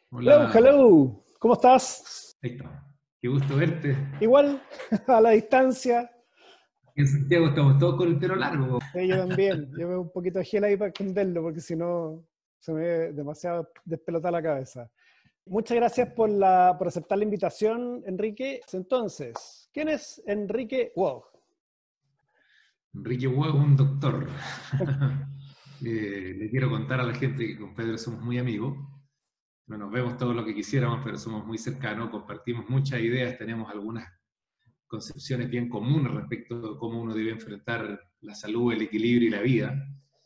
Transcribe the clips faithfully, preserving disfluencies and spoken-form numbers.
Hello, Hola, hello. ¿Cómo estás? Héctor. Qué gusto verte. Igual, a la distancia. En Santiago estamos todos con el pelo largo. Sí, yo también. Yo veo un poquito de gel ahí para esconderlo, porque si no se me ve demasiado despelotada la cabeza. Muchas gracias por, la, por aceptar la invitación, Enrique. Entonces, ¿quién es Enrique Wog? Enrique Huevo es un doctor. Eh, le quiero contar a la gente que con Pedro somos muy amigos. No nos vemos todo lo que quisiéramos, pero somos muy cercanos, compartimos muchas ideas, tenemos algunas concepciones bien comunes respecto de cómo uno debe enfrentar la salud, el equilibrio y la vida.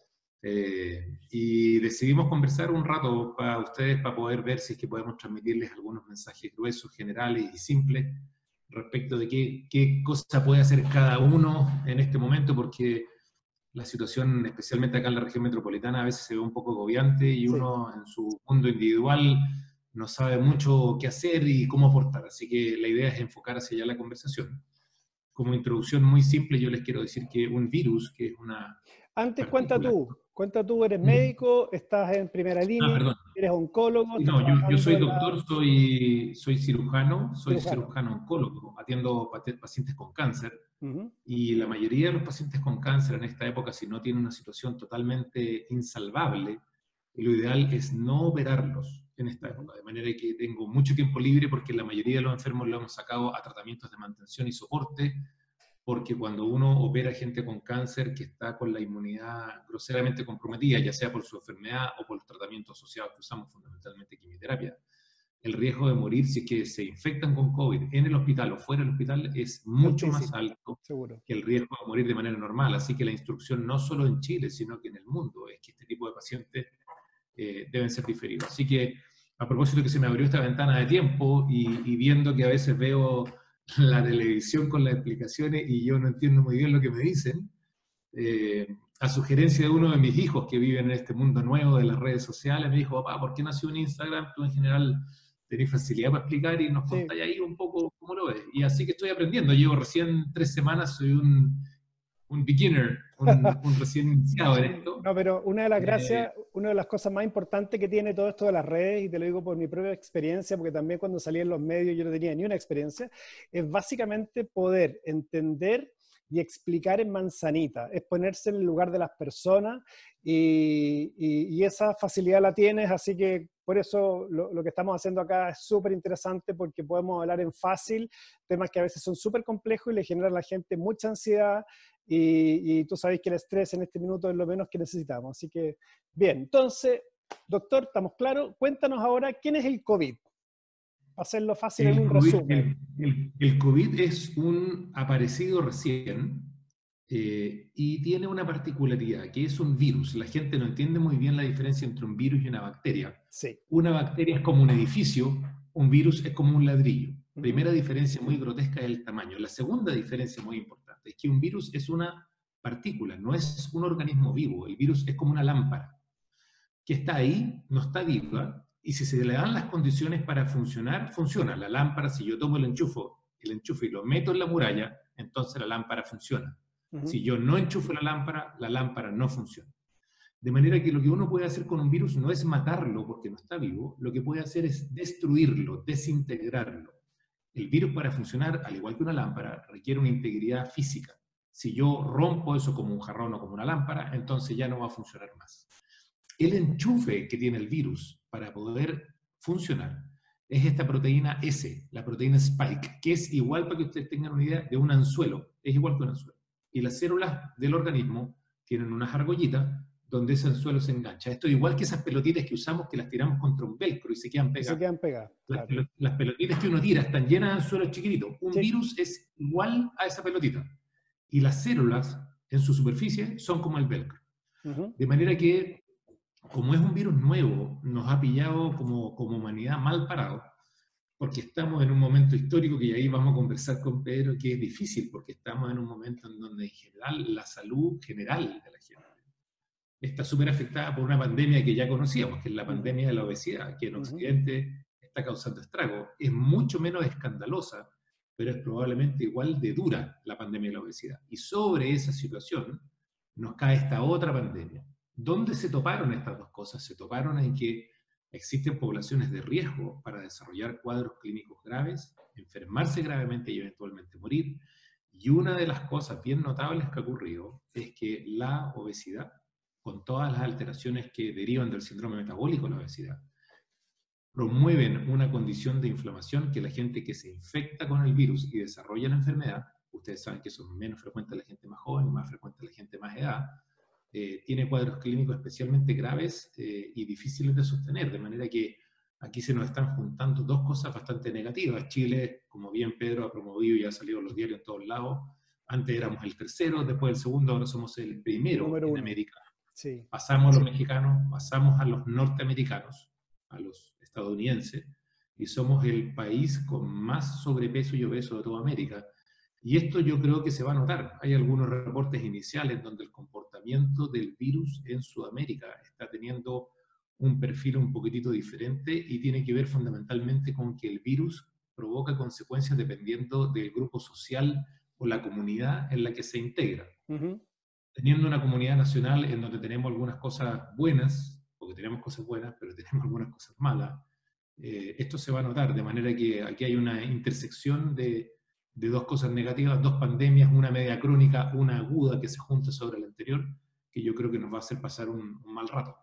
Eh, y decidimos conversar un rato para ustedes, para poder ver si es que podemos transmitirles algunos mensajes gruesos, generales y simples respecto de qué, qué cosa puede hacer cada uno en este momento, porque la situación, especialmente acá en la región metropolitana, a veces se ve un poco agobiante y Sí. uno en su mundo individual no sabe mucho qué hacer y cómo aportar. Así que la idea es enfocar hacia allá la conversación. Como introducción muy simple, yo les quiero decir que un virus, que es una Antes cuenta partícula... tú. Cuenta tú, eres ¿Mm? médico, estás en primera Ah, línea, perdón. eres oncólogo, Sí, estás no, yo, yo trabajando soy en la doctor, soy, soy cirujano, soy cirujano. cirujano oncólogo, atiendo pate- pacientes con cáncer Ujú. y la mayoría de los pacientes con cáncer en esta época, si no tienen una situación totalmente insalvable, lo ideal es no operarlos en esta Ujú. época, de manera que tengo mucho tiempo libre porque la mayoría de los enfermos lo hemos sacado a tratamientos de mantención y soporte, porque cuando uno opera gente con cáncer que está con la inmunidad groseramente comprometida, ya sea por su enfermedad o por los tratamientos asociados que usamos, fundamentalmente quimioterapia, el riesgo de morir si es que se infectan con COVID en el hospital o fuera del hospital es mucho más Altísimo, alto seguro. que el riesgo de morir de manera normal. Así que la instrucción no solo en Chile, sino que en el mundo, es que este tipo de pacientes eh, deben ser diferidos. Así que, a propósito que se me abrió esta ventana de tiempo y, y viendo que a veces veo la televisión con las explicaciones y yo no entiendo muy bien lo que me dicen, eh, a sugerencia de uno de mis hijos que viven en este mundo nuevo de las redes sociales, me dijo, papá, ¿por qué no haces un Instagram? Tú en general tenés facilidad para explicar y nos Sí. contáis ahí un poco cómo lo ves. Y así que estoy aprendiendo, llevo recién tres semanas, soy un, un beginner, un, un recién iniciado en Sí, esto. no, pero una de las Eh, gracias, una de las cosas más importantes que tiene todo esto de las redes, y te lo digo por mi propia experiencia, porque también cuando salí en los medios yo no tenía ni una experiencia, es básicamente poder entender y explicar en manzanita, es ponerse en el lugar de las personas y, y- y esa facilidad la tienes, así que por eso lo, lo que estamos haciendo acá es súper interesante porque podemos hablar en fácil, temas que a veces son súper complejos y le generan a la gente mucha ansiedad y, y tú sabes que el estrés en este minuto es lo menos que necesitamos. Así que, bien, entonces, doctor, ¿estamos claros? Cuéntanos ahora quién es el COVID, para hacerlo fácil en el un COVID, resumen. el, el- el COVID es un aparecido recién eh, y tiene una particularidad, que es un virus. La gente no entiende muy bien la diferencia entre un virus y una bacteria. Sí. Una bacteria es como un edificio, un virus es como un ladrillo. Ujú. Primera diferencia muy grotesca es el tamaño. La segunda diferencia muy importante es que un virus es una partícula, no es un organismo vivo. El virus es como una lámpara que está ahí, no está viva, y si se le dan las condiciones para funcionar, funciona. La lámpara, si yo tomo el enchufo, el enchufe y lo meto en la muralla, entonces la lámpara funciona. Ujú. Si yo no enchufo la lámpara, la lámpara no funciona. De manera que lo que uno puede hacer con un virus no es matarlo porque no está vivo, lo que puede hacer es destruirlo, desintegrarlo. El virus para funcionar, al igual que una lámpara, requiere una integridad física. Si yo rompo eso como un jarrón o como una lámpara, entonces ya no va a funcionar más. El enchufe que tiene el virus para poder funcionar es esta proteína S, la proteína Spike, que es igual, para que ustedes tengan una idea, de un anzuelo. Es igual que un anzuelo. Y las células del organismo tienen unas argollitas donde ese anzuelo se engancha. Esto es igual que esas pelotitas que usamos que las tiramos contra un velcro y se quedan Y se pegadas. quedan pegadas, Las, claro. las pelotitas que uno tira están llenas de anzuelos chiquititos. Un Sí. virus es igual a esa pelotita. Y las células en su superficie son como el velcro. Ujú. De manera que, como es un virus nuevo, nos ha pillado como, como humanidad mal parado, porque estamos en un momento histórico que ahí vamos a conversar con Pedro, que es difícil, porque estamos en un momento en donde en general la salud general de la gente está súper afectada por una pandemia que ya conocíamos, que es la Ujú. pandemia de la obesidad, que en Ujú. Occidente está causando estragos. Es mucho menos escandalosa, pero es probablemente igual de dura la pandemia de la obesidad. Y sobre esa situación nos cae esta otra pandemia. ¿Dónde se toparon estas dos cosas? Se toparon en que Existen poblaciones de riesgo para desarrollar cuadros clínicos graves, enfermarse gravemente y eventualmente morir. Y una de las cosas bien notables que ha ocurrido es que la obesidad, con todas las alteraciones que derivan del síndrome metabólico de la obesidad, promueven una condición de inflamación que la gente que se infecta con el virus y desarrolla la enfermedad, ustedes saben que eso es menos frecuente en la gente más joven, más frecuente en la gente más edad, eh, tiene cuadros clínicos especialmente graves eh, y difíciles de sostener, de manera que aquí se nos están juntando dos cosas bastante negativas. Chile, como bien Pedro ha promovido y ha salido en los diarios en todos lados, antes éramos el tercero, después el segundo, ahora somos el primero Número en uno. América. Sí. Pasamos a los mexicanos, pasamos a los norteamericanos, a los estadounidenses, y somos el país con más sobrepeso y obeso de toda América. Y esto yo creo que se va a notar. Hay algunos reportes iniciales donde el comportamiento del virus en Sudamérica está teniendo un perfil un poquitito diferente y tiene que ver fundamentalmente con que el virus provoca consecuencias dependiendo del grupo social o la comunidad en la que se integra. Uh-huh. Teniendo una comunidad nacional en donde tenemos algunas cosas buenas, porque tenemos cosas buenas, pero tenemos algunas cosas malas, eh, esto se va a notar, de manera que aquí hay una intersección de, de dos cosas negativas, dos pandemias, una media crónica, una aguda que se junta sobre la anterior, que yo creo que nos va a hacer pasar un, un mal rato.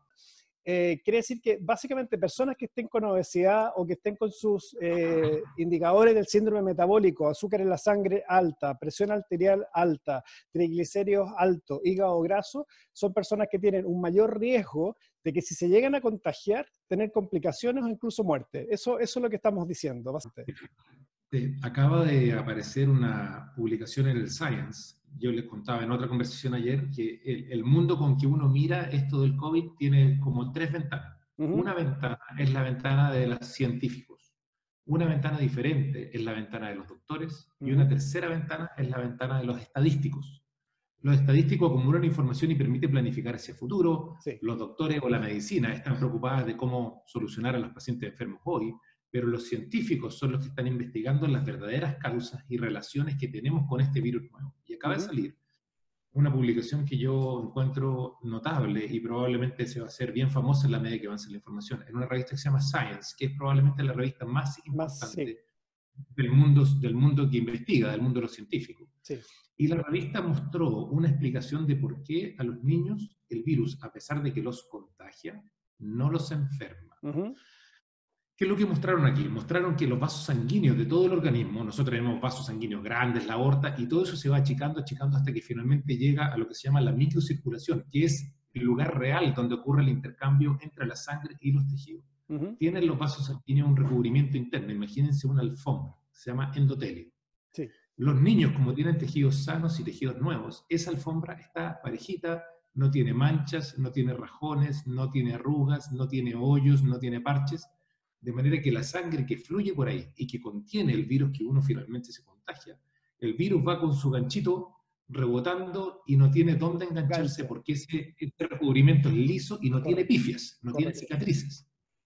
Eh, quiere decir que básicamente personas que estén con obesidad o que estén con sus eh, indicadores del síndrome metabólico, azúcar en la sangre alta, presión arterial alta, triglicéridos altos, hígado graso, son personas que tienen un mayor riesgo de que si se llegan a contagiar, tener complicaciones o incluso muerte. Eso, eso es lo que estamos diciendo, básicamente. Eh, acaba de aparecer una publicación en el Science. Yo les contaba en otra conversación ayer que el, el mundo con que uno mira esto del COVID tiene como tres ventanas. Uh-huh. Una ventana es la ventana de los científicos. Una ventana diferente es la ventana de los doctores. Uh-huh. Y una tercera ventana es la ventana de los estadísticos. Los estadísticos acumulan información y permiten planificar hacia el futuro. Sí. Los doctores o la medicina están preocupadas de cómo solucionar a los pacientes enfermos hoy. Pero los científicos son los que están investigando las verdaderas causas y relaciones que tenemos con este virus nuevo. Y acaba uh-huh. de salir una publicación que yo encuentro notable y probablemente se va a hacer bien famosa en la medida que avance la información, en una revista que se llama Science, que es probablemente la revista más importante más, sí. del, mundo, del mundo que investiga, del mundo de los científicos. Sí. Y la revista mostró una explicación de por qué a los niños el virus, a pesar de que los contagia, no los enferma. Uh-huh. ¿Qué es lo que mostraron aquí? Mostraron que los vasos sanguíneos de todo el organismo, nosotros tenemos vasos sanguíneos grandes, la aorta, y todo eso se va achicando, achicando hasta que finalmente llega a lo que se llama la microcirculación, que es el lugar real donde ocurre el intercambio entre la sangre y los tejidos. Uh-huh. Tienen los vasos sanguíneos un recubrimiento interno, imagínense una alfombra, se llama endotelio. Sí. Los niños, como tienen tejidos sanos y tejidos nuevos, esa alfombra está parejita, no tiene manchas, no tiene rajones, no tiene arrugas, no tiene hoyos, no tiene parches. De manera que la sangre que fluye por ahí y que contiene el virus que uno finalmente se contagia, el virus va con su ganchito rebotando y no tiene dónde engancharse porque ese, ese recubrimiento es liso y no tiene pifias, no tiene cicatrices.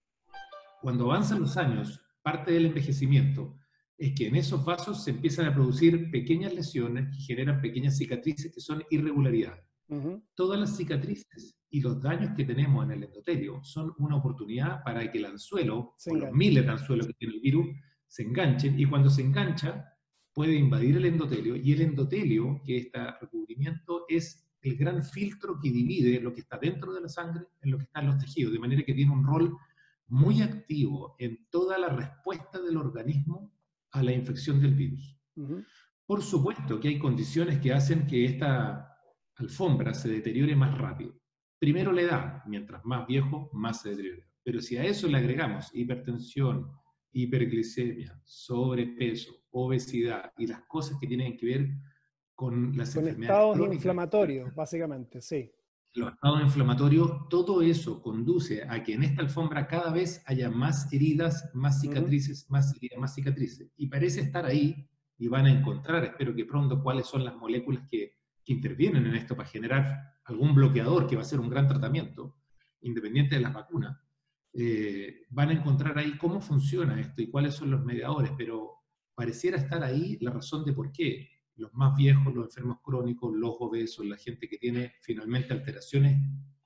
Cuando avanzan los años, parte del envejecimiento es que en esos vasos se empiezan a producir pequeñas lesiones que generan pequeñas cicatrices que son irregularidades. Uh-huh. Todas las cicatrices y los daños que tenemos en el endotelio son una oportunidad para que el anzuelo, se o los miles de anzuelos que tiene el virus, se enganchen, y cuando se engancha puede invadir el endotelio, y el endotelio, que este recubrimiento, es el gran filtro que divide lo que está dentro de la sangre en lo que está en los tejidos, de manera que tiene un rol muy activo en toda la respuesta del organismo a la infección del virus. Uh-huh. Por supuesto que hay condiciones que hacen que esta alfombra se deteriore más rápido. Primero la edad, mientras más viejo, más se deteriora. Pero si a eso le agregamos hipertensión, hiperglicemia, sobrepeso, obesidad y las cosas que tienen que ver con las con enfermedades estados crónicas, inflamatorios, básicamente, sí. Los estados inflamatorios, todo eso conduce a que en esta alfombra cada vez haya más heridas, más cicatrices, uh-huh. más heridas, más cicatrices. Y parece estar ahí, y van a encontrar, espero que pronto, cuáles son las moléculas que que intervienen en esto para generar algún bloqueador que va a ser un gran tratamiento, independiente de las vacunas, eh, van a encontrar ahí cómo funciona esto y cuáles son los mediadores, pero pareciera estar ahí la razón de por qué los más viejos, los enfermos crónicos, los obesos, la gente que tiene finalmente alteraciones con lo que nos,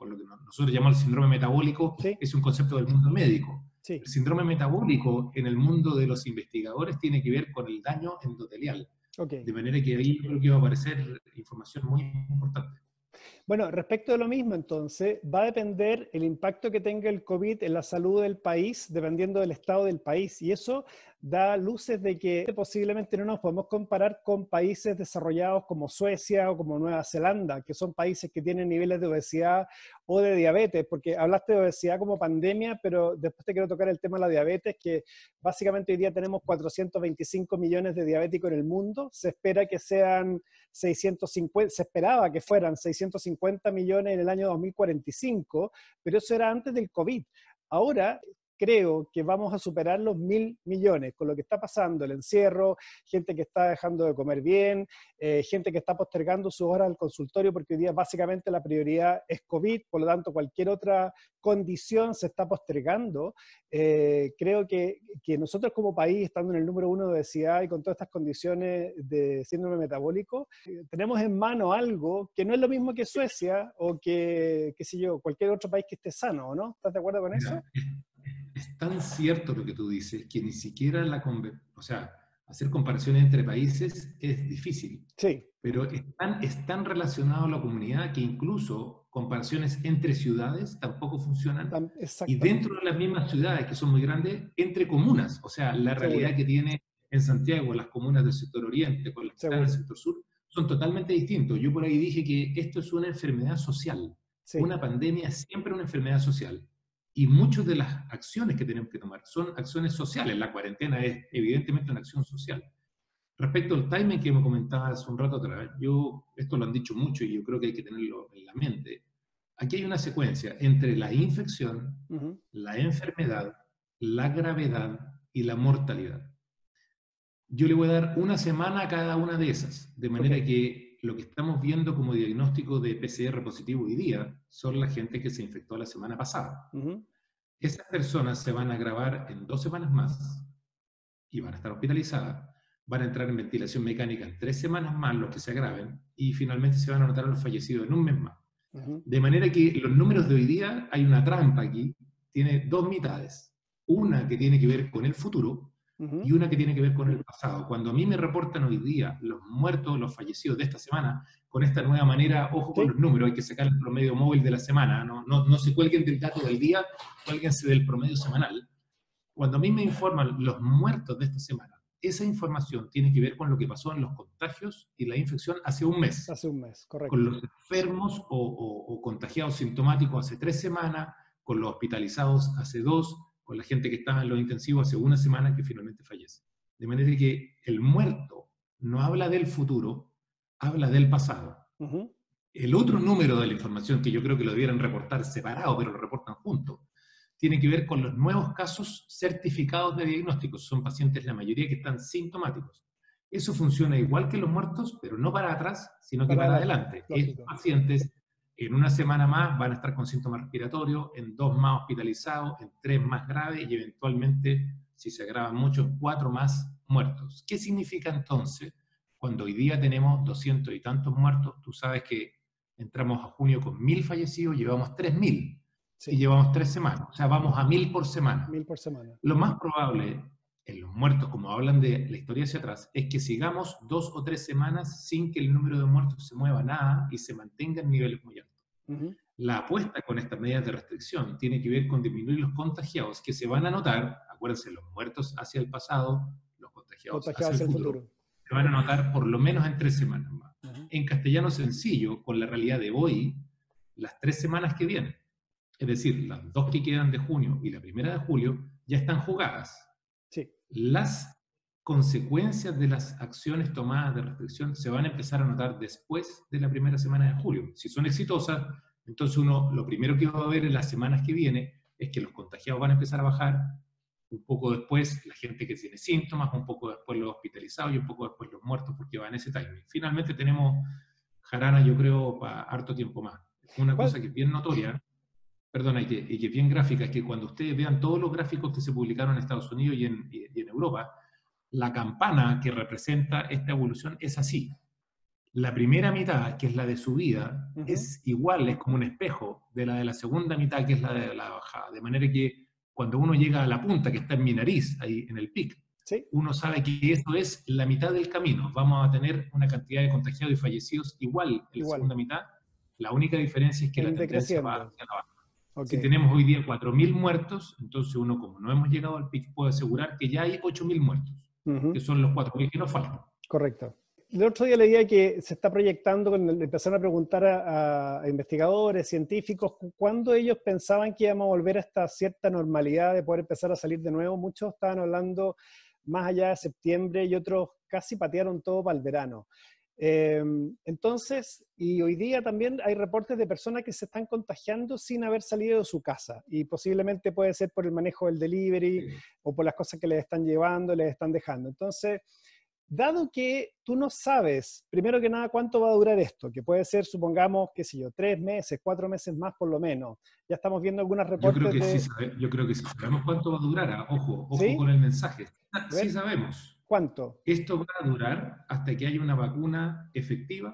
nosotros llamamos el síndrome metabólico, Sí. es un concepto del mundo médico. Sí. El síndrome metabólico en el mundo de los investigadores tiene que ver con el daño endotelial. Okay. De manera que ahí creo que va a aparecer información muy importante. Bueno, respecto de lo mismo, entonces, va a depender el impacto que tenga el COVID en la salud del país, dependiendo del estado del país. Y eso da luces de que posiblemente no nos podemos comparar con países desarrollados como Suecia o como Nueva Zelanda, que son países que tienen niveles de obesidad o de diabetes, porque hablaste de obesidad como pandemia, pero después te quiero tocar el tema de la diabetes, que básicamente hoy día tenemos cuatrocientos veinticinco millones de diabéticos en el mundo. Se espera que sean seiscientos cincuenta, se esperaba que fueran seiscientos cincuenta millones en el año dos mil cuarenta y cinco, pero eso era antes del COVID. Ahora creo que vamos a superar los mil millones con lo que está pasando, el encierro, gente que está dejando de comer bien, eh, gente que está postergando su hora al consultorio porque hoy día básicamente la prioridad es COVID, por lo tanto cualquier otra condición se está postergando. Eh, creo que, que nosotros como país, estando en el número uno de obesidad y con todas estas condiciones de síndrome metabólico, eh, tenemos en mano algo que no es lo mismo que Suecia o que, qué sé yo, cualquier otro país que esté sano, ¿o no? ¿Estás de acuerdo con Mira, eso? es tan cierto lo que tú dices que ni siquiera la, o sea, hacer comparaciones entre países es difícil. Sí. Pero es tan, es tan relacionado a la comunidad que incluso comparaciones entre ciudades tampoco funcionan. Y dentro de las mismas ciudades, que son muy grandes, entre comunas. O sea, la realidad Seguro. que tiene en Santiago las comunas del sector oriente con las que están en el sector sur son totalmente distintos. Yo por ahí dije que esto es una enfermedad social. Sí. Una pandemia es siempre una enfermedad social. Y muchas de las acciones que tenemos que tomar son acciones sociales. La cuarentena es evidentemente una acción social. Respecto al timing que me comentabas hace un rato atrás, yo, esto lo han dicho mucho y yo creo que hay que tenerlo en la mente. Aquí hay una secuencia entre la infección, uh-huh. la enfermedad, la gravedad y la mortalidad. Yo le voy a dar una semana a cada una de esas, de manera okay. que lo que estamos viendo como diagnóstico de P C R positivo hoy día son la gente que se infectó la semana pasada. Uh-huh. Esas personas se van a agravar en dos semanas más y van a estar hospitalizadas. Van a entrar en ventilación mecánica en tres semanas más los que se agraven y finalmente se van a anotar a los fallecidos en un mes más. Uh-huh. De manera que los números de hoy día, hay una trampa aquí, tiene dos mitades. Una que tiene que ver con el futuro uh-huh. y una que tiene que ver con el pasado. Cuando a mí me reportan hoy día los muertos, los fallecidos de esta semana, con esta nueva manera, ojo con ¿Sí? los números, hay que sacar el promedio móvil de la semana, no, no, no se cuelguen del dato del día, cuélguense del promedio semanal. Cuando a mí me informan los muertos de esta semana, esa información tiene que ver con lo que pasó en los contagios y la infección hace un mes. Hace un mes, correcto. Con los enfermos o, o, o contagiados sintomáticos hace tres semanas, con los hospitalizados hace dos, con la gente que estaba en los intensivos hace una semana que finalmente fallece. De manera que el muerto no habla del futuro, habla del pasado. Uh-huh. El otro número de la información que yo creo que lo debieran reportar separado, pero lo reportan juntos, tiene que ver con los nuevos casos certificados de diagnóstico. Son pacientes, la mayoría, que están sintomáticos. Eso funciona igual que los muertos, pero no para atrás, sino que para, para adelante. Estos pacientes en una semana más van a estar con síntomas respiratorios, en dos más hospitalizados, en tres más graves y eventualmente, si se agravan mucho, cuatro más muertos. ¿Qué significa entonces? Cuando hoy día tenemos doscientos y tantos muertos, tú sabes que entramos a junio con mil fallecidos, llevamos tres mil. Sí. Y llevamos tres semanas, o sea, vamos a mil por semana. Mil por semana. Lo más probable en los muertos, como hablan de la historia hacia atrás, es que sigamos dos o tres semanas sin que el número de muertos se mueva nada y se mantenga en niveles muy altos. Uh-huh. La apuesta con estas medidas de restricción tiene que ver con disminuir los contagiados, que se van a notar, acuérdense, los muertos hacia el pasado, los contagiados, contagiados hacia el futuro, futuro, se van a notar por lo menos en tres semanas más. Uh-huh. En castellano sencillo, con la realidad de hoy, las tres semanas que vienen, es decir, las dos que quedan de junio y la primera de julio, ya están jugadas. Sí. Las consecuencias de las acciones tomadas de restricción se van a empezar a notar después de la primera semana de julio. Si son exitosas, entonces uno, lo primero que va a ver en las semanas que vienen es que los contagiados van a empezar a bajar, un poco después la gente que tiene síntomas, un poco después los hospitalizados y un poco después los muertos, porque va en ese timing. Finalmente tenemos jarana, yo creo, para harto tiempo más. Una ¿Cuál? cosa que es bien notoria, perdona, y que, y que bien gráfica, es que cuando ustedes vean todos los gráficos que se publicaron en Estados Unidos y en, y en Europa, la campana que representa esta evolución es así. la primera mitad, que es la de subida, Ujú. es igual, es como un espejo de la de la segunda mitad, que es la de la bajada. De manera que cuando uno llega a la punta, que está en mi nariz, ahí en el pic, Sí, uno sabe que eso es la mitad del camino. Vamos a tener una cantidad de contagiados y fallecidos igual en la igual, segunda mitad. La única diferencia es que la en tendencia va decreciendo. hacia la baja. Ok, Si tenemos hoy día cuatro mil muertos, entonces uno, como no hemos llegado al pic, puede asegurar que ya hay ocho mil muertos, ujú, que son los cuatro mil que nos faltan. correcto. El otro día leía que se está proyectando, cuando le empezaron a preguntar a, a investigadores, científicos, cu- cuándo ellos pensaban que íbamos a volver a esta cierta normalidad de poder empezar a salir de nuevo. Muchos estaban hablando más allá de septiembre y otros casi patearon todo para el verano. Eh, entonces, y hoy día también hay reportes de personas que se están contagiando sin haber salido de su casa y posiblemente puede ser por el manejo del delivery Sí. o por las cosas que les están llevando, les están dejando. Entonces, dado que tú no sabes, primero que nada, cuánto va a durar esto, que puede ser, supongamos, qué sé yo, tres meses, cuatro meses más por lo menos. Ya estamos viendo algunos Yo creo reportes que sí, de, sabe- yo creo que sí sabemos cuánto va a durar. ah, Ojo, ojo ¿sí? con el mensaje. A Sí ver, sabemos. ¿cuánto? Esto va a durar hasta que haya una vacuna efectiva,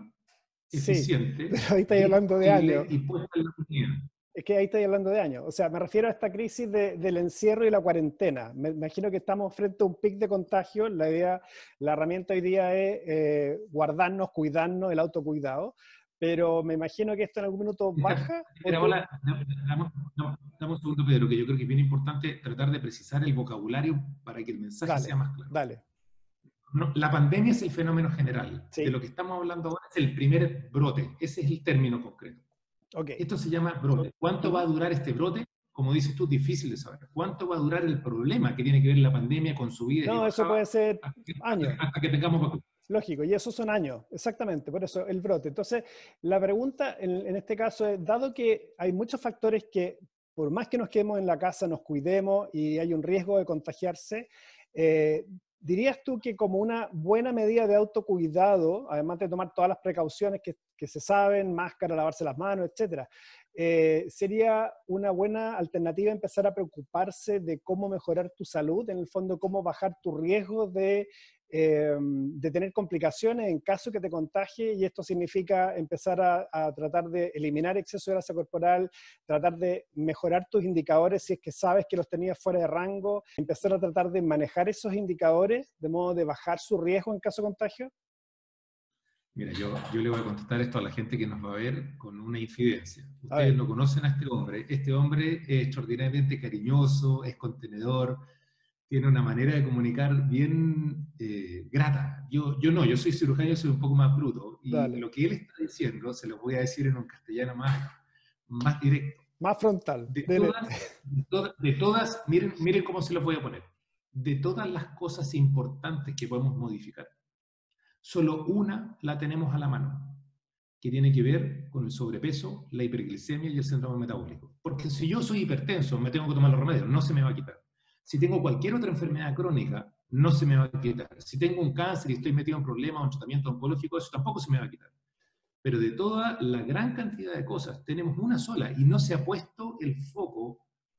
Sí, pero eficiente, ahí estáis hablando de disponible años. y puesta en la comunidad. Es que ahí estáis hablando de años. O sea, me refiero a esta crisis de- del encierro y la cuarentena. Me imagino que estamos frente a un pic de contagio. La idea, la herramienta hoy día es eh, guardarnos, cuidarnos, el autocuidado. Pero me imagino que esto en algún minuto Deja- baja. ¿O Mira, tú? hola, dame, dame- dame- dame un segundo, Pedro, que yo creo que es bien importante tratar de precisar el vocabulario para que el mensaje sea Dale, más claro. dale. No, la pandemia es el fenómeno general. De Sí, lo que estamos hablando ahora es el primer brote. Ese es el término concreto. ok. Esto se llama brote. ¿Cuánto va a Ujú. durar este brote? Como dices tú, difícil de saber. ¿Cuánto va a durar el problema que tiene que ver la pandemia con subidas y No, eso bajadas puede ser hasta que, años. hasta que tengamos vacunas? Lógico, y esos son años, exactamente, por eso el brote. Entonces, la pregunta en, en este caso es, dado que hay muchos factores que, por más que nos quedemos en la casa, nos cuidemos y hay un riesgo de contagiarse, eh, ¿dirías tú que como una buena medida de autocuidado, además de tomar todas las precauciones que, que se saben, máscara, lavarse las manos, etcétera, eh, sería una buena alternativa empezar a preocuparse de cómo mejorar tu salud, en el fondo, cómo bajar tu riesgo de eh, de tener complicaciones en caso que te contagie, y esto significa empezar a, a tratar de eliminar exceso de grasa corporal, tratar de mejorar tus indicadores si es que sabes que los tenías fuera de rango, empezar a tratar de manejar esos indicadores de modo de bajar su riesgo en caso de contagio? Mira, yo, yo le voy a contestar esto a la gente que nos va a ver con una infidencia. A Ustedes ver, no conocen a este hombre. Este hombre es extraordinariamente cariñoso, es contenedor, tiene una manera de comunicar bien eh, grata. Yo, yo no, yo soy cirujano, yo soy un poco más bruto. Y dale. lo que él está diciendo, se lo voy a decir en un castellano más, más directo. Más frontal, De dele. todas, de todas, de todas miren, miren cómo se lo voy a poner. De todas las cosas importantes que podemos modificar, solo una la tenemos a la mano, que tiene que ver con el sobrepeso, la hiperglicemia y el síndrome metabólico. Porque si yo soy hipertenso, me tengo que tomar los remedios, no se me va a quitar. Si tengo cualquier otra enfermedad crónica, no se me va a quitar. Si tengo un cáncer y estoy metido en problemas o en tratamiento oncológico, eso tampoco se me va a quitar. Pero de toda la gran cantidad de cosas, tenemos una sola y no se ha puesto el foco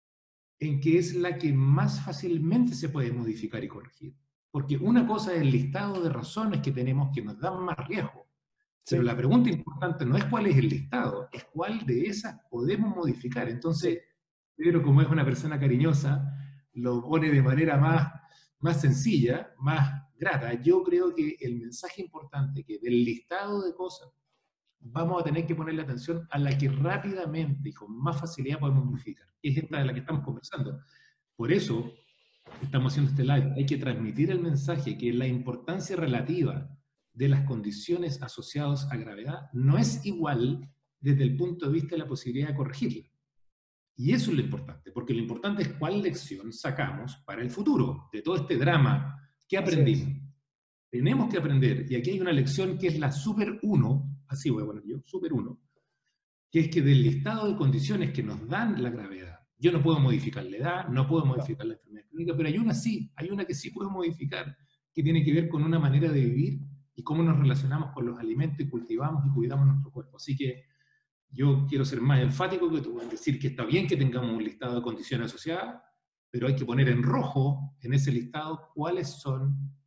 en que es la que más fácilmente se puede modificar y corregir. Porque una cosa es el listado de razones que tenemos que nos dan más riesgo. Pero Sí, la pregunta importante no es cuál es el listado, es cuál de esas podemos modificar. sí, Entonces, Pedro, como es una persona cariñosa, lo pone de manera más, más sencilla, más grata. Yo creo que el mensaje importante que del listado de cosas vamos a tener que ponerle atención a la que rápidamente y con más facilidad podemos modificar, que es esta de la que estamos conversando. Por eso estamos haciendo este live. Hay que transmitir el mensaje que la importancia relativa de las condiciones asociadas a gravedad no es igual desde el punto de vista de la posibilidad de corregirla. Y eso es lo importante, porque lo importante es cuál lección sacamos para el futuro de todo este drama. ¿Qué así es. aprendimos? Tenemos que aprender, y aquí hay una lección que es la super uno, así voy a poner yo, super uno, que es que del listado de condiciones que nos dan la gravedad, yo no puedo modificar la edad, no puedo No, modificar la enfermedad crónica, pero hay una sí, hay una que sí puedo modificar, que tiene que ver con una manera de vivir y cómo nos relacionamos con los alimentos y cultivamos y cuidamos nuestro cuerpo. Así que yo quiero ser más enfático que tú en decir que está bien que tengamos un listado de condiciones asociadas, pero hay que poner en rojo en ese listado cuáles son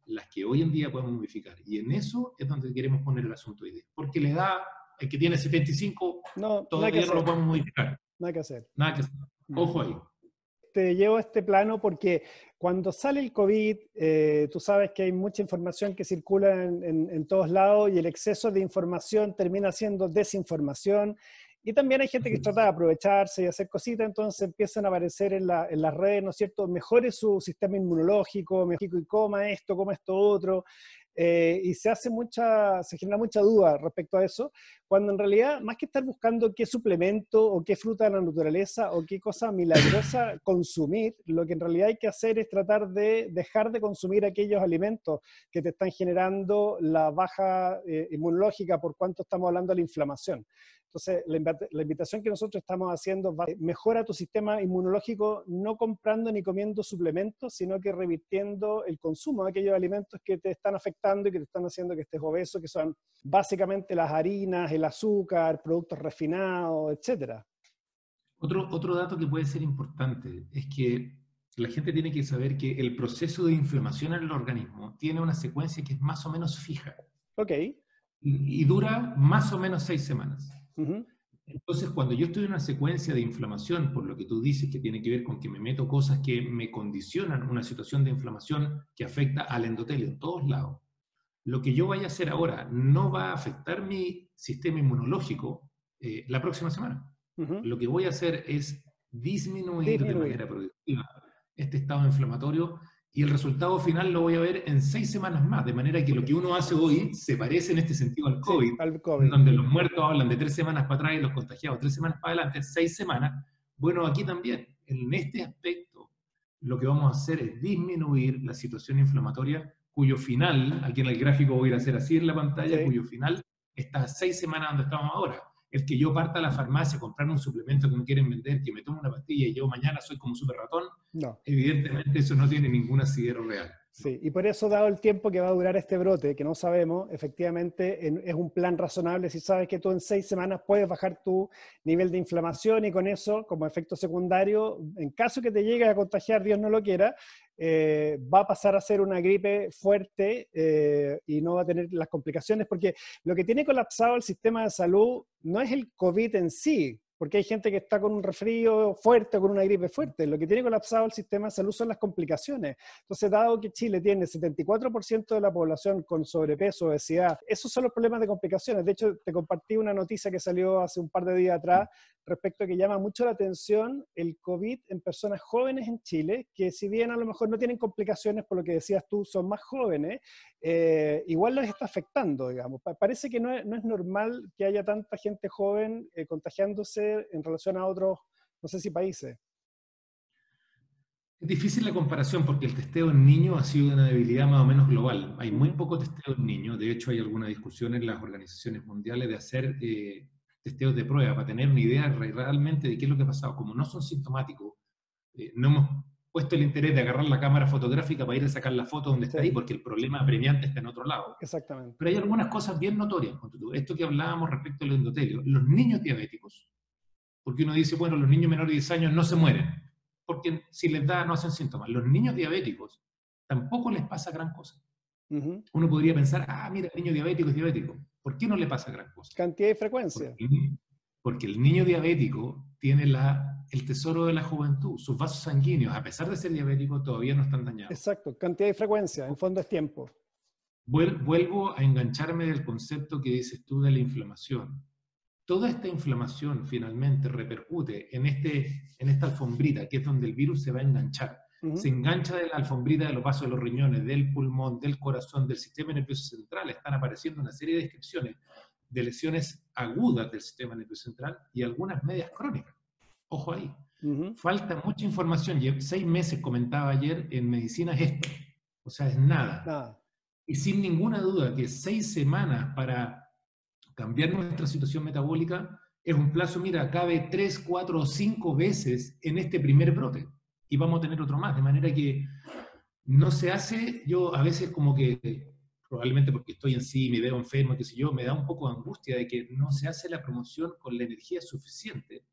las que hoy en día podemos modificar. Y en eso es donde queremos poner el asunto hoy día. Porque la edad, el que tiene setenta y cinco, No, todavía no lo podemos modificar. Nada que hacer. Nada que hacer. Ojo ahí. Te llevo a este plano porque cuando sale el COVID, eh, tú sabes que hay mucha información que circula en, en, en todos lados y el exceso de información termina siendo desinformación. Y también hay gente que trata de aprovecharse y hacer cositas, entonces empiezan a aparecer en, la, en las redes, ¿no es cierto? Mejore su sistema inmunológico, mejore y coma esto, coma esto otro. Eh, y se hace mucha, se genera mucha duda respecto a eso, cuando en realidad, más que estar buscando qué suplemento o qué fruta de la naturaleza o qué cosa milagrosa consumir, lo que en realidad hay que hacer es tratar de dejar de consumir aquellos alimentos que te están generando la baja eh, inmunológica, por cuanto estamos hablando de la inflamación. Entonces, la, la invitación que nosotros estamos haciendo va, mejora tu sistema inmunológico no comprando ni comiendo suplementos, sino que revirtiendo el consumo de aquellos alimentos que te están afectando y que te están haciendo que estés obeso, que son básicamente las harinas, el azúcar, productos refinados, etcétera. Otro, otro dato que puede ser importante es que la gente tiene que saber que el proceso de inflamación en el organismo tiene una secuencia que es más o menos fija. Ok. Y, y dura más o menos seis semanas. Uh-huh. Entonces, cuando yo estoy en una secuencia de inflamación, por lo que tú dices que tiene que ver con que me meto cosas que me condicionan una situación de inflamación que afecta al endotelio en todos lados, lo que yo vaya a hacer ahora no va a afectar mi sistema inmunológico eh, la próxima semana. Uh-huh. Lo que voy a hacer es disminuir, disminuir de manera productiva este estado inflamatorio y el resultado final lo voy a ver en seis semanas más, de manera que lo que uno hace hoy se parece en este sentido al COVID, sí, al COVID. Donde los muertos hablan de tres semanas para atrás y los contagiados tres semanas para adelante, seis semanas. Bueno, aquí también, en este aspecto, lo que vamos a hacer es disminuir la situación inflamatoria, cuyo final, aquí en el gráfico voy a ir a hacer así en la pantalla, sí, cuyo final está a seis semanas donde estamos ahora. El que yo parta a la farmacia a comprar un suplemento que me quieren vender, que me tomo una pastilla y yo mañana soy como super ratón, no. Evidentemente eso no tiene ningún asidero real. Sí, y por eso, dado el tiempo que va a durar este brote, que no sabemos, efectivamente en, es un plan razonable si sabes que tú en seis semanas puedes bajar tu nivel de inflamación y con eso, como efecto secundario, en caso que te llegues a contagiar, Dios no lo quiera, eh, va a pasar a ser una gripe fuerte eh, y no va a tener las complicaciones, porque lo que tiene colapsado el sistema de salud no es el COVID en sí, porque hay gente que está con un resfrío fuerte o con una gripe fuerte. Lo que tiene colapsado el sistema de salud son las complicaciones. Entonces, dado que Chile tiene setenta y cuatro por ciento de la población con sobrepeso, obesidad, esos son los problemas de complicaciones. De hecho, te compartí una noticia que salió hace un par de días atrás respecto a que llama mucho la atención el COVID en personas jóvenes en Chile, que si bien a lo mejor no tienen complicaciones, por lo que decías tú, son más jóvenes, eh, igual los está afectando, digamos. Parece que no es, no es normal que haya tanta gente joven eh, contagiándose en relación a otros, no sé si países. Es difícil la comparación porque el testeo en niños ha sido una debilidad más o menos global. Hay muy poco testeo en niños. De hecho, hay alguna discusión en las organizaciones mundiales de hacer eh, testeos de prueba para tener una idea realmente de qué es lo que ha pasado. Como no son sintomáticos, eh, no hemos puesto el interés de agarrar la cámara fotográfica para ir a sacar la foto donde está sí. ahí, porque el problema apremiante está en otro lado. Exactamente. Pero hay algunas cosas bien notorias. Esto que hablábamos respecto al endotelio. Los niños diabéticos, porque uno dice, bueno, los niños menores de diez años no se mueren, porque si les da no hacen síntomas. Los niños diabéticos tampoco les pasa gran cosa. Uh-huh. Uno podría pensar, ah, mira, el niño diabético es diabético. ¿Por qué no le pasa gran cosa? Cantidad y frecuencia. Porque, porque el niño diabético tiene la, el tesoro de la juventud. Sus vasos sanguíneos, a pesar de ser diabético, todavía no están dañados. Exacto, cantidad y frecuencia, en fondo es tiempo. Vuelvo a engancharme del concepto que dices tú de la inflamación. Toda esta inflamación finalmente repercute en, este, en esta alfombrita, que es donde el virus se va a enganchar. Uh-huh. Se engancha de la alfombrita de los vasos de los riñones, del pulmón, del corazón, del sistema nervioso central. Están apareciendo una serie de descripciones de lesiones agudas del sistema nervioso central y algunas medias crónicas. Ojo ahí. Uh-huh. Falta mucha información. Seis meses, comentaba ayer, en medicina es esto. O sea, es nada. Nada. Y sin ninguna duda que seis semanas para cambiar nuestra situación metabólica es un plazo, mira, cabe tres, cuatro o cinco veces en este primer brote. Y vamos a tener otro más. De manera que no se hace, yo a veces como que, probablemente porque estoy en sí, me veo enfermo, qué sé yo, me da un poco de angustia de que no se hace la promoción con la energía suficiente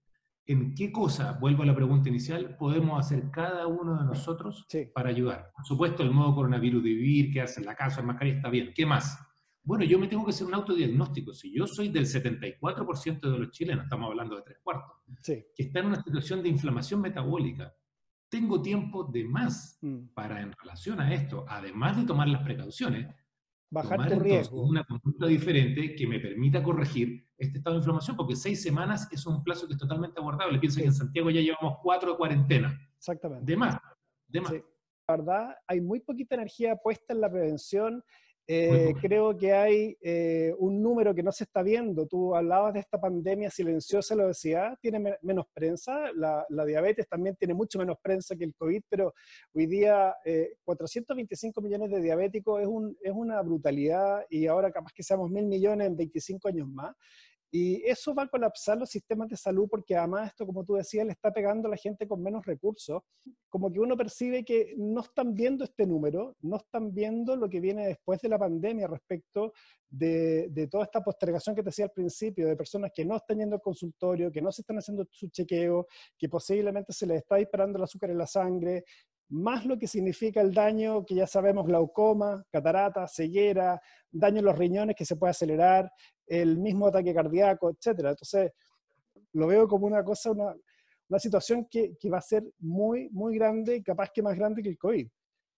en qué cosa, vuelvo a la pregunta inicial, podemos hacer cada uno de nosotros Sí. para ayudar. Por supuesto, el modo coronavirus de vivir, quedarse en la casa, en mascarilla, está bien. ¿Qué más? Bueno, yo me tengo que hacer un autodiagnóstico. Si yo soy del setenta y cuatro por ciento de los chilenos, estamos hablando de tres cuartos, Sí. que está en una situación de inflamación metabólica, tengo tiempo de más Mm. para, en relación a esto, además de tomar las precauciones, Bajar tomar tu entonces riesgo. una conducta diferente que me permita corregir este estado de inflamación, porque seis semanas es un plazo que es totalmente abordable. Piensa Sí. que en Santiago ya llevamos cuatro de cuarentena. Exactamente. De más, de más. Sí. La verdad, hay muy poquita energía puesta en la prevención. Eh, creo que hay eh, un número que no se está viendo. Tú hablabas de esta pandemia silenciosa, la obesidad tiene me menos prensa, la, la diabetes también tiene mucho menos prensa que el COVID, pero hoy día eh, cuatrocientos veinticinco millones de diabéticos es, un, es una brutalidad, y ahora capaz que seamos mil millones en veinticinco años más. Y eso va a colapsar los sistemas de salud, porque además esto, como tú decías, le está pegando a la gente con menos recursos. Como que uno percibe que no están viendo este número, no están viendo lo que viene después de la pandemia respecto de, de toda esta postergación que te decía al principio, de personas que no están yendo al consultorio, que no se están haciendo su chequeo, que posiblemente se les está disparando el azúcar en la sangre, más lo que significa el daño que ya sabemos: glaucoma, catarata, ceguera, daño en los riñones que se puede acelerar, el mismo ataque cardíaco, etcétera. Entonces, lo veo como una cosa, una, una situación que, que va a ser muy, muy grande, capaz que más grande que el COVID.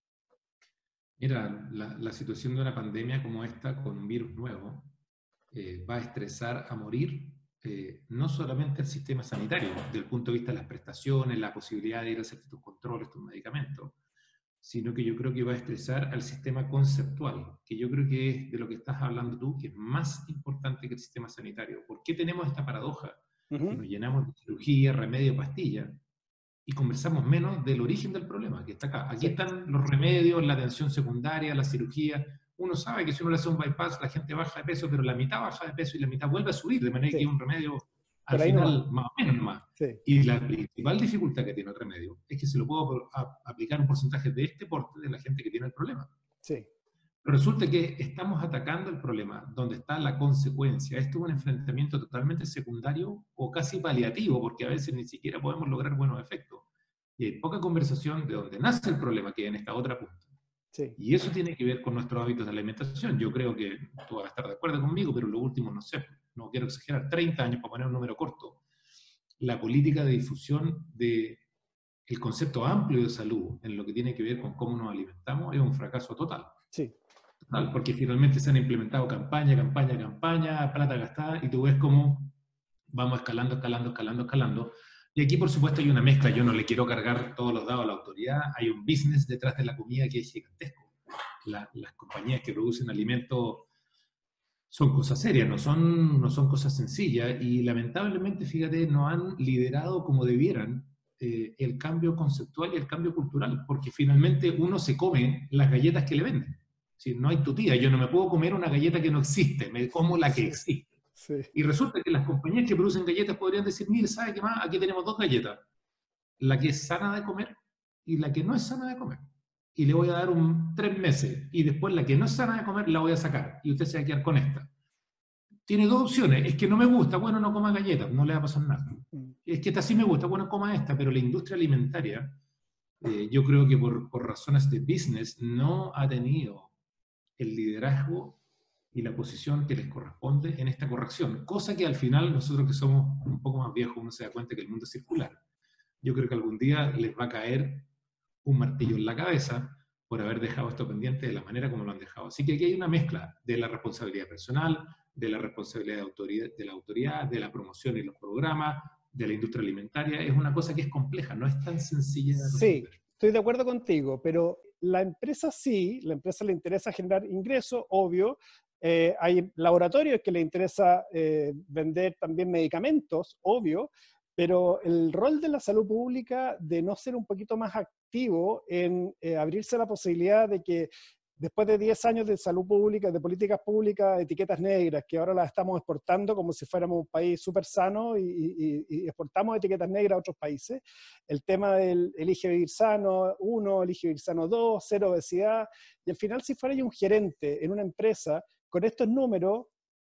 Mira, la, la situación de una pandemia como esta, con un virus nuevo, eh, va a estresar a morir eh, no solamente al sistema sanitario, desde el punto de vista de las prestaciones, la posibilidad de ir a hacer tus controles, tus medicamentos, sino que yo creo que va a estresar al sistema conceptual, que yo creo que es de lo que estás hablando tú, que es más importante que el sistema sanitario. ¿Por qué tenemos esta paradoja? Uh-huh. Que nos llenamos de cirugía, remedio, pastilla, y conversamos menos del origen del problema, que está acá. Aquí Sí. están los remedios, la atención secundaria, la cirugía. Uno sabe que si uno le hace un bypass, la gente baja de peso, pero la mitad baja de peso y la mitad vuelve a subir, de manera Sí. que es un remedio al Por ahí final nomás. más o menos nomás. Sí. Y la principal dificultad que tiene el remedio es que se lo puedo a, aplicar un porcentaje de este porte de la gente que tiene el problema. Sí. Pero resulta que estamos atacando el problema donde está la consecuencia. Esto es un enfrentamiento totalmente secundario o casi paliativo, porque a veces ni siquiera podemos lograr buenos efectos. Y hay poca conversación de donde nace el problema, que es en esta otra punta. Sí. Y eso tiene que ver con nuestros hábitos de alimentación. Yo creo que tú vas a estar de acuerdo conmigo, pero lo último, no sé, no quiero exagerar, treinta años para poner un número corto. La política de difusión del concepto amplio de salud en lo que tiene que ver con cómo nos alimentamos es un fracaso total. Sí. Total, porque finalmente se han implementado campaña, campaña, campaña, plata gastada, y tú ves cómo vamos escalando, escalando, escalando, escalando. Y aquí, por supuesto, hay una mezcla. Yo no le quiero cargar todos los dados a la autoridad. Hay un business detrás de la comida que es gigantesco. La, las compañías que producen alimentos son cosas serias, no son, no son cosas sencillas. Y lamentablemente, fíjate, no han liderado como debieran eh, el cambio conceptual y el cambio cultural, porque finalmente uno se come las galletas que le venden. Si no hay tutía, yo no me puedo comer una galleta que no existe, me como la que Sí. existe. Sí. Y resulta que las compañías que producen galletas podrían decir: mire, ¿sabe qué más? Aquí tenemos dos galletas. La que es sana de comer y la que no es sana de comer. Y le voy a dar un tres meses. Y después la que no es sana de comer la voy a sacar. Y usted se va a quedar con esta. Tiene dos opciones. Es que no me gusta, bueno, no coma galletas, no le va a pasar nada. Es que esta sí me gusta, bueno, coma esta. Pero la industria alimentaria, eh, yo creo que por, por razones de business, no ha tenido el liderazgo y la posición que les corresponde en esta corrección, cosa que al final nosotros que somos un poco más viejos uno se da cuenta que el mundo es circular. Yo creo que algún día les va a caer un martillo en la cabeza por haber dejado esto pendiente de la manera como lo han dejado. Así que aquí hay una mezcla de la responsabilidad personal, de la responsabilidad de, autoridad, de la autoridad, de la promoción y los programas, de la industria alimentaria. Es una cosa que es compleja, no es tan sencilla de resolver. Sí, estoy de acuerdo contigo, pero la empresa sí, la empresa le interesa generar ingresos, obvio. Eh, hay laboratorios que le interesa eh, vender también medicamentos, obvio, pero el rol de la salud pública de no ser un poquito más activo en eh, abrirse la posibilidad de que después de diez años de salud pública, de políticas públicas, etiquetas negras, que ahora las estamos exportando como si fuéramos un país súper sano y, y, y exportamos etiquetas negras a otros países, el tema del elige vivir sano uno, elige vivir sano dos, cero obesidad, y al final si fuera yo un gerente en una empresa con estos números,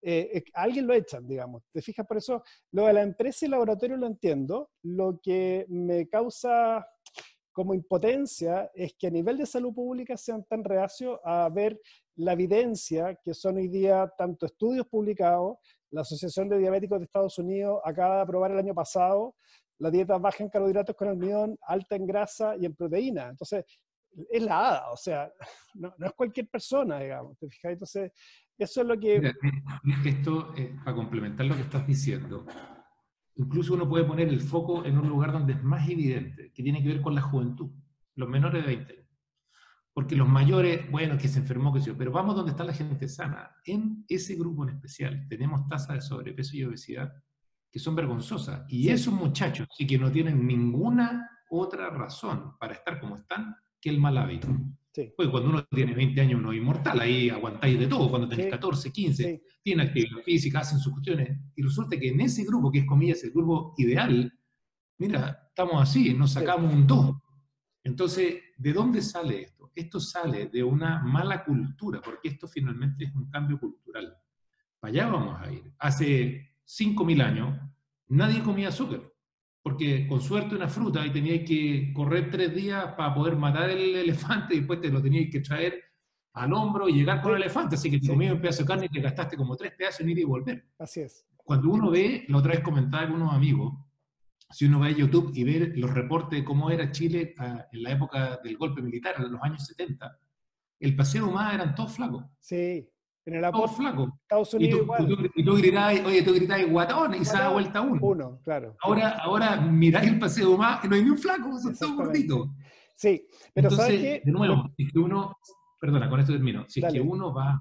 eh, eh, a alguien lo echan, digamos. ¿Te fijas? Por eso lo de la empresa y laboratorio lo entiendo. Lo que me causa como impotencia es que a nivel de salud pública sean tan reacios a ver la evidencia que son hoy día tanto estudios publicados. La Asociación de Diabéticos de Estados Unidos acaba de aprobar el año pasado la dieta baja en carbohidratos con almidón, alta en grasa y en proteína. Entonces, es la hada, o sea, no, no es cualquier persona, digamos, ¿te fijas? Entonces, eso es lo que... Mira, esto, eh, para complementar lo que estás diciendo, incluso uno puede poner el foco en un lugar donde es más evidente, que tiene que ver con la juventud, los menores de veinte años. Porque los mayores, bueno, que se enfermó, que se yo, pero vamos donde está la gente sana. En ese grupo en especial tenemos tasas de sobrepeso y obesidad que son vergonzosas. Y Sí. esos muchachos sí que no tienen ninguna otra razón para estar como están que el mal hábito. Sí. Pues cuando uno tiene veinte años uno es inmortal, ahí aguantáis de todo. Cuando tenés Sí. catorce, quince, Sí. tienen actividad física, hacen sus cuestiones. Y resulta que en ese grupo, que es comillas el grupo ideal, mira, estamos así, nos sacamos sí. un dos. Entonces, ¿de dónde sale esto? Esto sale de una mala cultura, porque esto finalmente es un cambio cultural. Para allá vamos a ir. Hace cinco mil años nadie comía azúcar, porque con suerte una fruta y tenías que correr tres días para poder matar el elefante y después te lo tenías que traer al hombro y llegar con sí. el elefante, así que te sí. comías un pedazo de carne y te gastaste como tres pedazos en ir y volver. Así es. Cuando uno ve, la otra vez comentaba con unos amigos, si uno ve a YouTube y ve los reportes de cómo era Chile uh, en la época del golpe militar, en los años setenta, el paseo más eran todos flacos. Sí. En el todos flacos. Estados Unidos y tú, igual. Y tú, y tú gritabas, oye, tú gritabas guatón y se da vuelta uno. Uno, claro. Ahora, ahora miráis el paseo más y no hay ni un flaco, son todos gorditos. Sí, pero entonces, ¿sabes qué? de nuevo, si es que uno, perdona, con esto termino, si Dale. es que uno va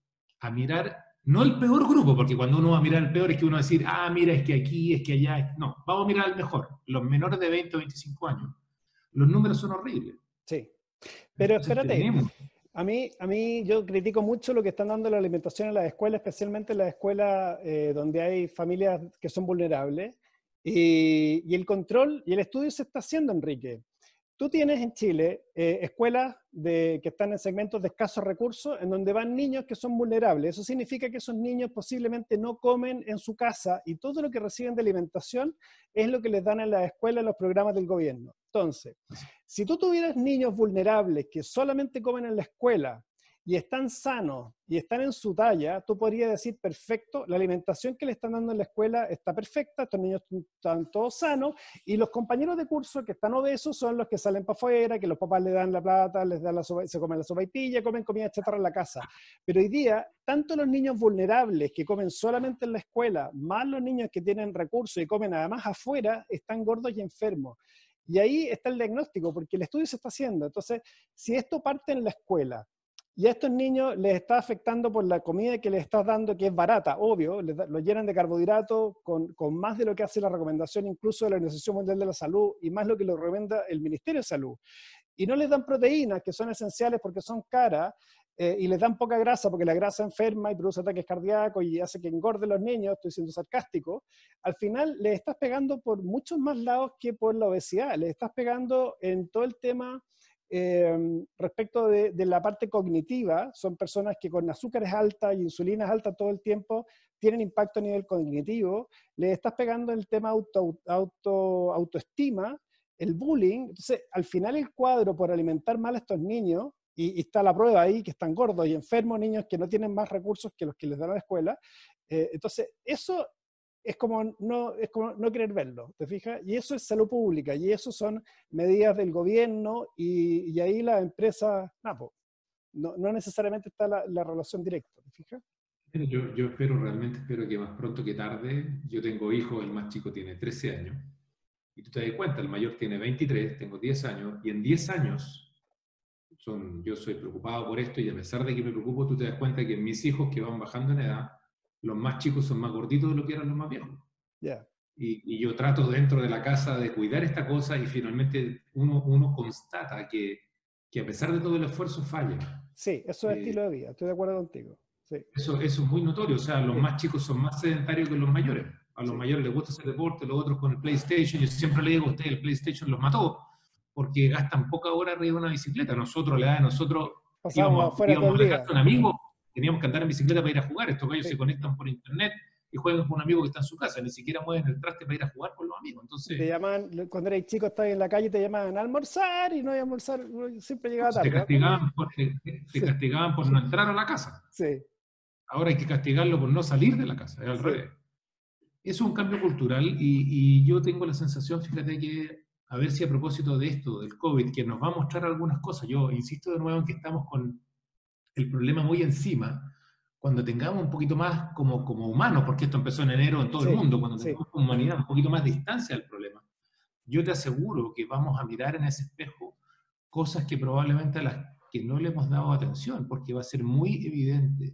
a mirar, no el peor grupo, porque cuando uno va a mirar el peor es que uno va a decir, ah, mira, es que aquí, es que allá, no, vamos a mirar el mejor, los menores de veinte o veinticinco años. Los números son horribles. Sí, pero Entonces, espérate, tenemos... a mí, a mí yo critico mucho lo que están dando la alimentación en las escuelas, especialmente en las escuelas eh, donde hay familias que son vulnerables, y, y el control y el estudio se está haciendo, Enrique. Tú tienes en Chile eh, escuelas de, que están en segmentos de escasos recursos, en donde van niños que son vulnerables. Eso significa que esos niños posiblemente no comen en su casa y todo lo que reciben de alimentación es lo que les dan en la escuela, en los programas del gobierno. Entonces, si tú tuvieras niños vulnerables que solamente comen en la escuela y están sanos y están en su talla, tú podrías decir, perfecto, la alimentación que le están dando en la escuela está perfecta, estos niños están todos sanos, y los compañeros de curso que están obesos son los que salen para afuera, que los papás les dan la plata, les dan la sopa, se comen la sopaipilla, comen comida chatarra en la casa. Pero hoy día, tanto los niños vulnerables que comen solamente en la escuela, más los niños que tienen recursos y comen además afuera, están gordos y enfermos. Y ahí está el diagnóstico, porque el estudio se está haciendo. Entonces, si esto parte en la escuela, y a estos niños les está afectando por la comida que les estás dando, que es barata, obvio, les da, lo llenan de carbohidratos con, con más de lo que hace la recomendación incluso de la Organización Mundial de la Salud y más lo que lo recomienda el Ministerio de Salud. Y no les dan proteínas, que son esenciales porque son caras, eh, y les dan poca grasa porque la grasa enferma y produce ataques cardíacos y hace que engorden los niños, estoy siendo sarcástico. Al final les estás pegando por muchos más lados que por la obesidad, les estás pegando en todo el tema... Eh, respecto de, de la parte cognitiva, son personas que con azúcares altas y insulinas altas todo el tiempo tienen impacto a nivel cognitivo, le estás pegando el tema auto, auto, autoestima, el bullying. Entonces, al final el cuadro por alimentar mal a estos niños, y, y está la prueba ahí, que están gordos y enfermos, niños que no tienen más recursos que los que les dan a la escuela, eh, entonces eso es como, no, es como no querer verlo, ¿te fijas? Y eso es salud pública, y eso son medidas del gobierno, y, y ahí las empresas, no, no, no necesariamente está la, la relación directa, ¿te fijas? Yo, yo espero, realmente espero que más pronto que tarde, yo tengo hijos, el más chico tiene trece años, y tú te das cuenta, el mayor tiene veintitrés, tengo diez años, y en diez años, son, yo soy preocupado por esto, y a pesar de que me preocupo, tú te das cuenta que mis hijos que van bajando en edad, los más chicos son más gorditos de lo que eran los más viejos. Yeah. Y, y yo trato dentro de la casa de cuidar esta cosa y finalmente uno, uno constata que, que a pesar de todo el esfuerzo falla. Sí, eso es eh, estilo de vida, estoy de acuerdo contigo. Sí. Eso, eso es muy notorio, o sea, los sí. más chicos son más sedentarios que los mayores. A los sí. mayores les gusta hacer deporte, los otros con el PlayStation. Yo siempre le digo a ustedes, el PlayStation los mató porque gastan poca hora arriba de una bicicleta. Nosotros, la edad de nosotros, Pasamos íbamos, afuera íbamos todo a el la día. casa de un amigo teníamos que andar en bicicleta para ir a jugar. Estos gallos Sí. se conectan por internet y juegan con un amigo que está en su casa, ni siquiera mueven el traste para ir a jugar con los amigos. Entonces, Te llaman, cuando eres chico, estabas en la calle, te llamaban a almorzar y no iba a almorzar, siempre llegaba te tarde. ¿A comer? castigaban por, te, te Sí, castigaban por no entrar a la casa. sí, Ahora hay que castigarlo por no salir de la casa, es al sí. revés. Es un cambio cultural y, y yo tengo la sensación, fíjate que, a ver si a propósito de esto, del COVID, que nos va a mostrar algunas cosas, yo insisto de nuevo en que estamos con el problema muy encima, cuando tengamos un poquito más como, como humanos, porque esto empezó en enero en todo el Sí, mundo, cuando sí, tengamos como humanidad un poquito más de distancia al problema, yo te aseguro que vamos a mirar en ese espejo cosas que probablemente a las que no le hemos dado atención, porque va a ser muy evidente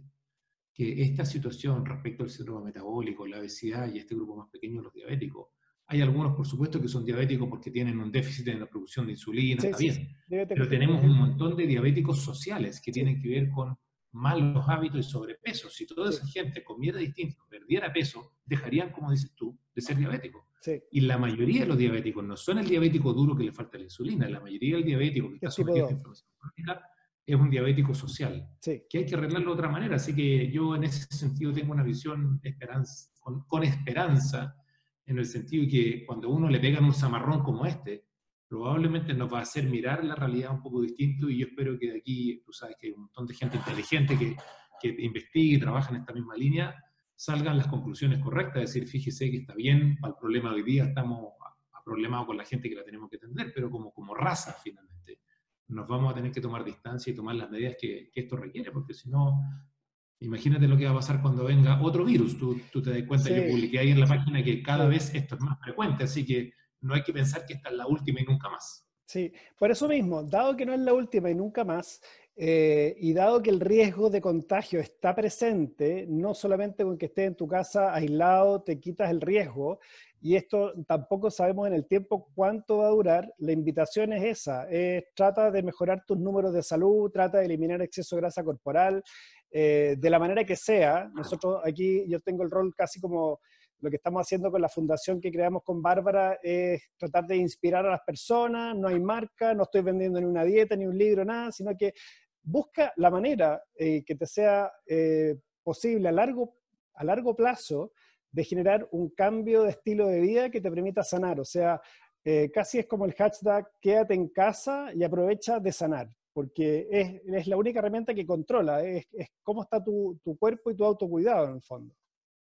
que esta situación respecto al síndrome metabólico, la obesidad y este grupo más pequeño, los diabéticos, hay algunos, por supuesto, que son diabéticos porque tienen un déficit en la producción de insulina, sí, está sí, sí. bien, Débete pero con tenemos glucosa. un montón de diabéticos sociales que Sí, tienen que ver con malos hábitos y sobrepeso. Si toda sí, esa gente comiera distinto, perdiera peso, dejarían, como dices tú, de ser diabéticos. sí. Y la mayoría de los diabéticos no son el diabético duro que le falta la insulina, la mayoría del diabético que Que está es tipo sometido a esta dos. inflamación crónica es un diabético social, Sí, que hay que arreglarlo de otra manera. Así que yo en ese sentido tengo una visión esperanza, con, con esperanza, en el sentido de que cuando uno le pegan un zamarrón como este, probablemente nos va a hacer mirar la realidad un poco distinto y yo espero que de aquí, tú sabes que hay un montón de gente inteligente que, que investiga y trabaja en esta misma línea, salgan las conclusiones correctas, es decir, fíjese que está bien, para el problema de hoy día estamos problemados con la gente que la tenemos que atender, pero como, como raza finalmente nos vamos a tener que tomar distancia y tomar las medidas que, que esto requiere, porque si no, imagínate lo que va a pasar cuando venga otro virus. Tú, tú te das cuenta, yo sí, publiqué ahí en la página que cada sí. vez esto es más frecuente, así que no hay que pensar que esta es la última y nunca más. Sí, por eso mismo, dado que no es la última y nunca más, eh, y dado que el riesgo de contagio está presente, no solamente con que estés en tu casa aislado te quitas el riesgo, y esto tampoco sabemos en el tiempo cuánto va a durar, la invitación es esa, es, trata de mejorar tus números de salud, trata de eliminar exceso de grasa corporal, eh, de la manera que sea. Nosotros aquí, yo tengo el rol casi como lo que estamos haciendo con la fundación que creamos con Bárbara es tratar de inspirar a las personas, no hay marca, no estoy vendiendo ni una dieta, ni un libro, nada, sino que busca la manera eh, que te sea eh, posible a largo, a largo plazo de generar un cambio de estilo de vida que te permita sanar. O sea, eh, casi es como el hashtag quédate en casa y aprovecha de sanar, porque es, es la única herramienta que controla, es, es cómo está tu, tu cuerpo y tu autocuidado en el fondo.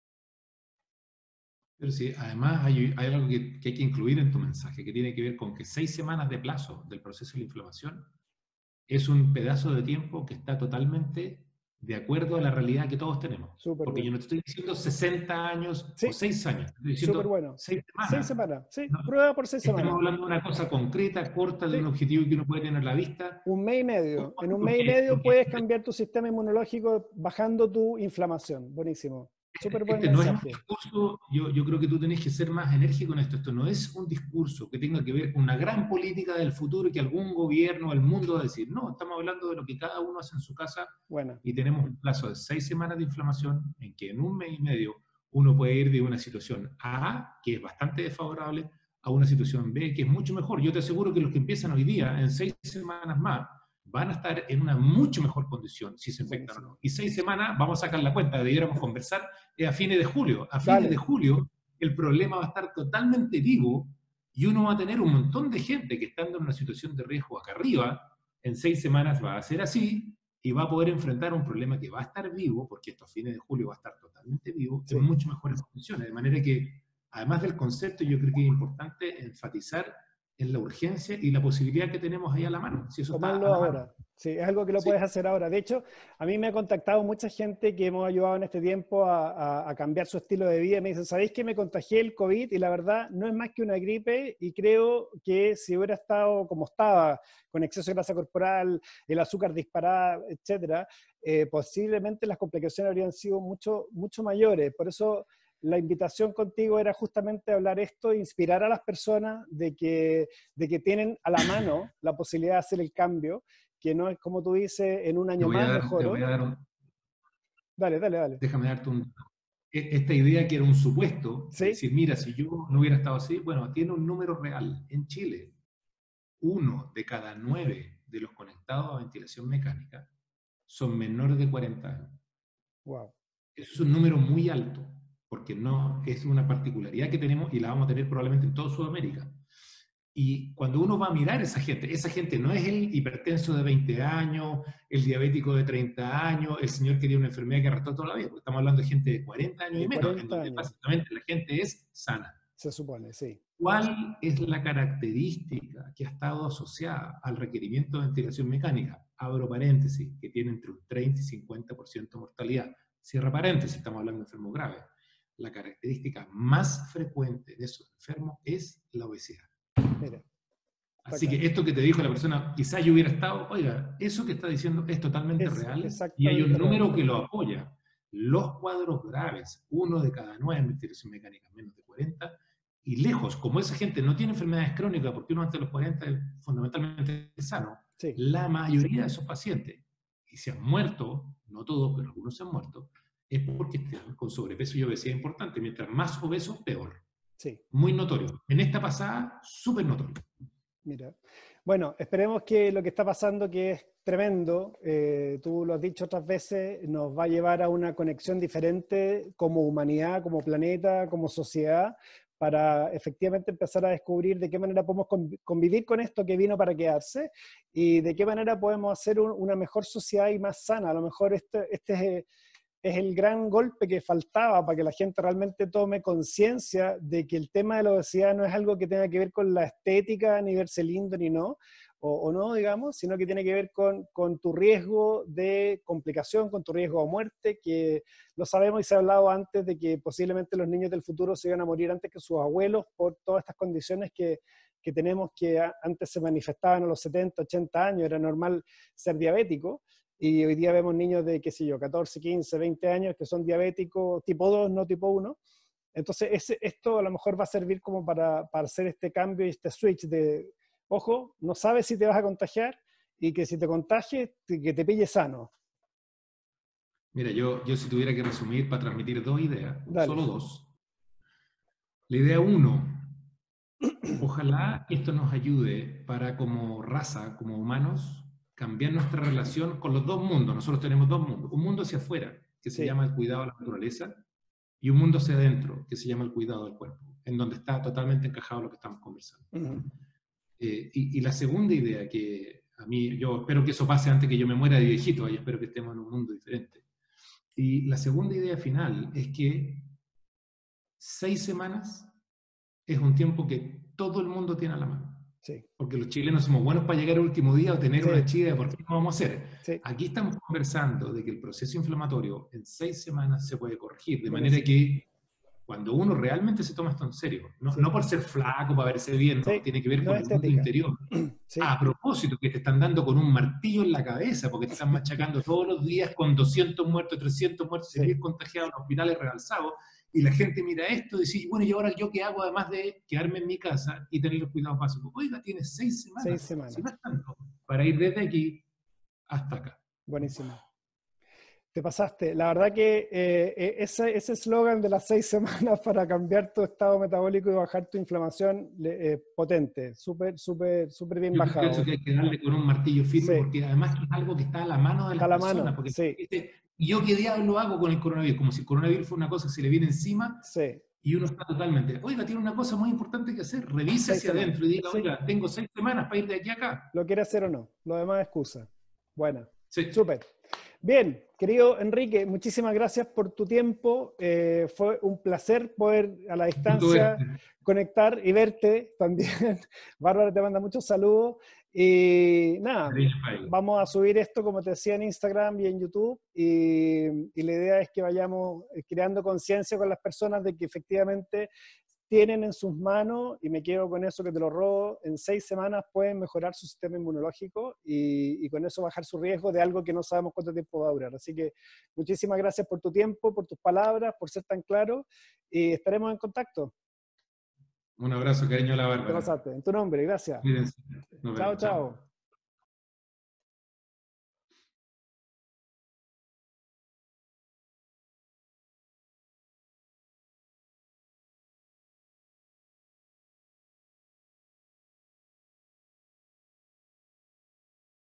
Pero sí, además hay, hay algo que, que hay que incluir en tu mensaje, que tiene que ver con que seis semanas de plazo del proceso de la inflamación es un pedazo de tiempo que está totalmente de acuerdo a la realidad que todos tenemos. Súper Porque yo bien. no te estoy diciendo sesenta años o Sí, seis años, te estoy súper diciendo bueno. seis Seis semanas. semanas, sí, ¿No? prueba por seis Estamos semanas. hablando de una cosa concreta, corta, de un Sí, objetivo que uno puede tener a la vista. un mes y medio. En un mes y Porque, medio porque puedes cambiar tu sistema inmunológico bajando tu inflamación. Buenísimo. Súper buen este no es un mensaje. discurso, yo, yo creo que tú tenés que ser más enérgico en esto. Esto no es un discurso que tenga que ver con una gran política del futuro que algún gobierno del mundo va a decir. No, estamos hablando de lo que cada uno hace en su casa Buena. y tenemos un plazo de seis semanas de inflamación en que en un mes y medio uno puede ir de una situación A, que es bastante desfavorable, a una situación B, que es mucho mejor. Yo te aseguro que los que empiezan hoy día, en seis semanas más, van a estar en una mucho mejor condición si se infectan o Buenísimo. no. Y seis semanas, vamos a sacar la cuenta, debiéramos conversar, es a fines de julio. A fines de Dale. julio, el problema va a estar totalmente vivo y uno va a tener un montón de gente que estando en una situación de riesgo acá arriba, en seis semanas va a ser así y va a poder enfrentar un problema que va a estar vivo, porque estos fines de julio va a estar totalmente vivo, Sí. en mucho mejores condiciones. De manera que, además del concepto, yo creo que es importante enfatizar en la urgencia y la posibilidad que tenemos ahí a la mano, si eso está Tomarlo a la mano. ahora. Sí, es algo que lo Sí. puedes hacer ahora. De hecho, a mí me ha contactado mucha gente que hemos ayudado en este tiempo a, a, a cambiar su estilo de vida. Me dicen, ¿sabéis que me contagié el COVID? Y la verdad, no es más que una gripe y creo que si hubiera estado como estaba, con exceso de grasa corporal, el azúcar disparada, etcétera, eh, posiblemente las complicaciones habrían sido mucho, mucho mayores. Por eso la invitación contigo era justamente hablar esto, inspirar a las personas de que, de que tienen a la mano la posibilidad de hacer el cambio, que no es como tú dices, en un Te año voy a más dar, te voy mejoro. a dar un, Dale, dale, dale. déjame darte un, esta idea que era un supuesto, de ¿Sí? decir, mira, si yo no hubiera estado así, bueno, tiene un número real. En Chile, uno de cada nueve de los conectados a ventilación mecánica son menores de cuarenta años. Wow. Eso es un número muy alto, porque no es una particularidad que tenemos y la vamos a tener probablemente en toda Sudamérica. Y cuando uno va a mirar a esa gente, esa gente no es el hipertenso de veinte años, el diabético de treinta años, el señor que tiene una enfermedad que arrastró toda la vida, porque estamos hablando de gente de cuarenta años y De menos, en cuarenta donde años, básicamente la gente es sana. se supone, sí. ¿Cuál es la característica que ha estado asociada al requerimiento de ventilación mecánica? Abro paréntesis, que tiene entre un treinta y cincuenta por ciento de mortalidad. Cierra paréntesis, estamos hablando de enfermos graves. La característica más frecuente de esos enfermos es la obesidad. Mira, Así claro. que esto que te dijo la persona, quizás yo hubiera estado, oiga, eso que está diciendo es totalmente Es real y hay un exactamente número real. que lo apoya. Los cuadros graves, uno de cada nueve en ventilación mecánica, menos de cuarenta, y lejos, como esa gente no tiene enfermedades crónicas, porque uno antes de los cuarenta es fundamentalmente sano, Sí. la mayoría de esos pacientes, y se han muerto, no todos, pero algunos se han muerto, es porque están con sobrepeso y obesidad importante. Mientras más obesos, peor. Sí. Muy notorio. En esta pasada, súper notorio. Mira. Bueno, esperemos que lo que está pasando, que es tremendo, eh, tú lo has dicho otras veces, nos va a llevar a una conexión diferente como humanidad, como planeta, como sociedad, para efectivamente empezar a descubrir de qué manera podemos convivir con esto que vino para quedarse y de qué manera podemos hacer un, una mejor sociedad y más sana. A lo mejor este, este es... es el gran golpe que faltaba para que la gente realmente tome conciencia de que el tema de la obesidad no es algo que tenga que ver con la estética, ni verse lindo, ni no, o, o no, digamos, sino que tiene que ver con, con tu riesgo de complicación, con tu riesgo de muerte, que lo sabemos y se ha hablado antes de que posiblemente los niños del futuro se iban a morir antes que sus abuelos por todas estas condiciones que, que tenemos que antes se manifestaban a los setenta, ochenta años, era normal ser diabético. Y hoy día vemos niños de, qué sé yo, catorce, quince, veinte años que son diabéticos tipo dos, no tipo uno. Entonces, ese, esto a lo mejor va a servir como para, para hacer este cambio y este switch de, ojo, no sabes si te vas a contagiar y que si te contagies, que te pille sano. Mira, yo, yo si tuviera que resumir para transmitir dos ideas, Dale. solo dos. La idea uno, ojalá esto nos ayude para como raza, como humanos, cambiar nuestra relación con los dos mundos. Nosotros tenemos dos mundos. Un mundo hacia afuera, que se Sí. llama el cuidado de la naturaleza, y un mundo hacia adentro, que se llama el cuidado del cuerpo, en donde está totalmente encajado lo que estamos conversando. Uh-huh. eh, y, y la segunda idea, que a mí, yo espero que eso pase antes que yo me muera de viejito, y espero que estemos en un mundo diferente. Y la segunda idea final es que seis semanas es un tiempo que todo el mundo tiene a la mano. Sí. Porque los chilenos somos buenos para llegar al último día o tener Sí. una chida de por qué no vamos a hacer. Sí. Aquí estamos conversando de que el proceso inflamatorio en seis semanas se puede corregir, de Bueno, manera sí. que cuando uno realmente se toma esto en serio, no, Sí. no por ser flaco, para verse bien, sí. no, tiene que ver no con el mundo interior. Sí. A propósito, que te están dando con un martillo en la cabeza, porque te están machacando todos los días con doscientos muertos, trescientos muertos, Sí. seguir contagiados en hospitales rebalsados, y la gente mira esto y dice, bueno, ¿y ahora yo qué hago además de quedarme en mi casa y tener los cuidados básicos? Oiga, tienes seis semanas, Seis semanas. si no es tanto, para ir desde aquí hasta acá. Buenísimo. Te pasaste. La verdad que eh, ese eslogan de las seis semanas para cambiar tu estado metabólico y bajar tu inflamación, eh, potente, súper, súper, súper bien Yo bajado. creo que hay que darle con un martillo firme, Sí. porque además es algo que está a la mano de las A la personas. mano, Porque sí. dice, ¿y yo qué diablo hago con el coronavirus? Como si el coronavirus fuera una cosa que se le viene encima. Sí. Y uno está totalmente, oiga, tiene una cosa muy importante que hacer, revise Seis hacia semanas. adentro y diga, Sí. oiga, tengo seis semanas para ir de aquí a acá. ¿Lo quiere hacer o no? Lo demás es excusa. Buena. Sí. Súper. Bien, querido Enrique, muchísimas gracias por tu tiempo. Eh, fue un placer poder a la distancia conectar y verte también. Bárbara te manda muchos saludos. Y nada, vamos a subir esto, como te decía, en Instagram y en YouTube. Y, y la idea es que vayamos creando conciencia con las personas de que efectivamente tienen en sus manos, y me quedo con eso que te lo robo, en seis semanas pueden mejorar su sistema inmunológico y, y con eso bajar su riesgo de algo que no sabemos cuánto tiempo va a durar. Así que muchísimas gracias por tu tiempo, por tus palabras, por ser tan claro, y estaremos en contacto. Un abrazo, cariño a la Bárbara. Te pasaste. En tu nombre, gracias. Cuídense. Chao, chao.